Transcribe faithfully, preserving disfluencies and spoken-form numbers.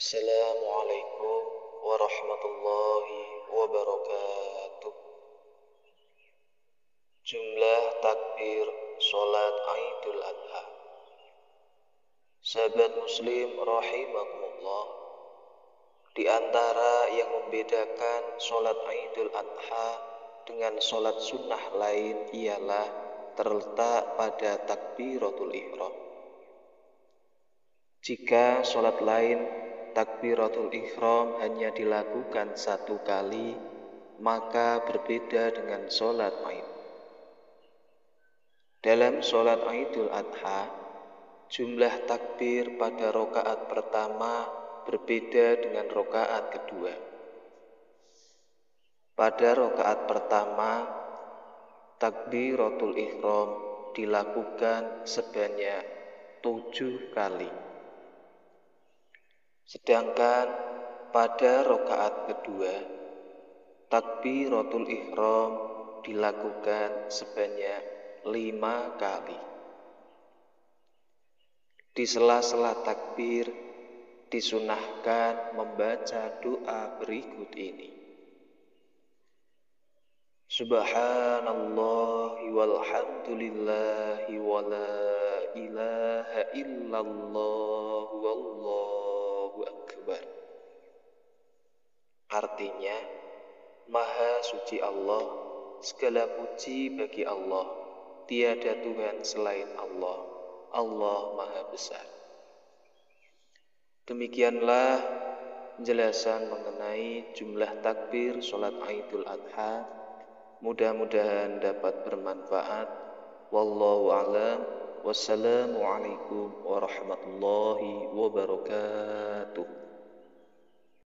Assalamualaikum warahmatullahi wabarakatuh. Jumlah takbir sholat Idul Adha. Sahabat muslim rahimakumullah, di antara yang membedakan sholat Idul Adha dengan sholat sunnah lain ialah terletak pada takbiratul ihram. Jika sholat lain takbiratul ihram hanya dilakukan satu kali, maka berbeda dengan sholat Id. Dalam sholat Idul Adha, jumlah takbir pada rokaat pertama berbeda dengan rokaat kedua. Pada rokaat pertama, takbiratul ihram dilakukan sebanyak tujuh kali. Sedangkan pada rokaat kedua, takbiratul ihram dilakukan sebanyak lima kali. Di sela-sela takbir disunahkan membaca doa berikut ini: Subhanallahi walhamdulillahi wa la ilaha illallah wallahu akbar. Artinya, Maha suci Allah, segala puji bagi Allah, tiada Tuhan selain Allah, Allah Maha besar. Demikianlah penjelasan mengenai jumlah takbir sholat Idul Adha. Mudah-mudahan dapat bermanfaat. Wallahu a'lam. Wassalamualaikum warahmatullahi wabarakatuh.